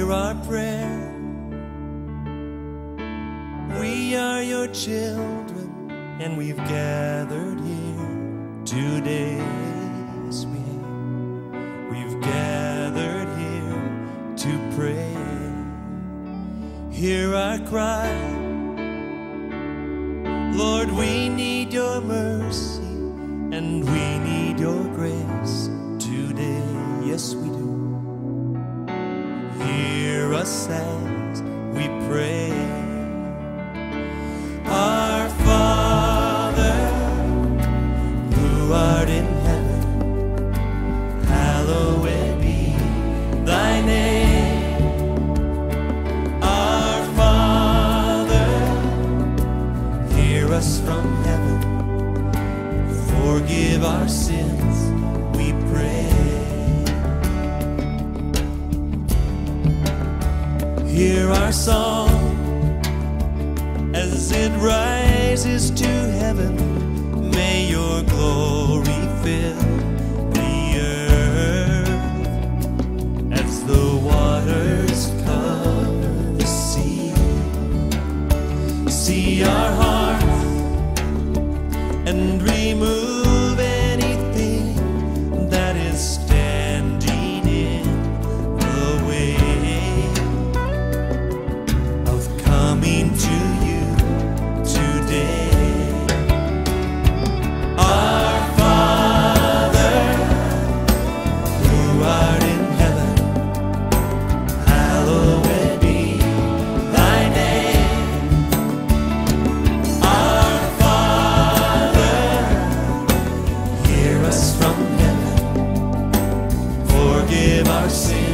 hear our prayer. We are your children, and we've gathered here today. Yes, we have. We've gathered here to pray. Hear our cry. Lord, we need your mercy, and we need your grace today. Yes, we do. Hear us as we pray. Our Father, who art in heaven, hallowed be thy name. Our Father, hear us from heaven, forgive our sins, we pray. Hear our song as it rises to heaven. May your glory fill the earth as the waters cover the sea. See our hearts and remove anything that is standing in the way of coming to you today. Our Father, who art in heaven, hallowed be thy name. Our Father, hear us from heaven, forgive our sins.